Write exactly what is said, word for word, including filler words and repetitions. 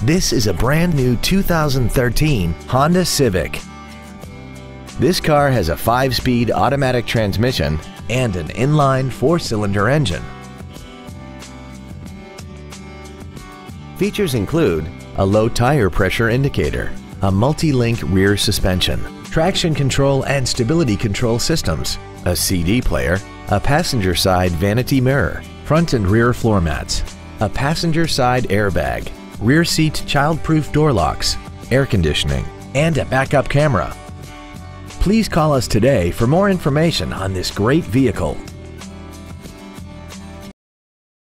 This is a brand new two thousand thirteen Honda Civic. This car has a five-speed automatic transmission and an inline four-cylinder engine. Features include a low tire pressure indicator, a multi-link rear suspension, traction control and stability control systems, a C D player, a passenger side vanity mirror, front and rear floor mats, a passenger side airbag, rear seat child-proof door locks, air conditioning, and a backup camera. Please call us today for more information on this great vehicle.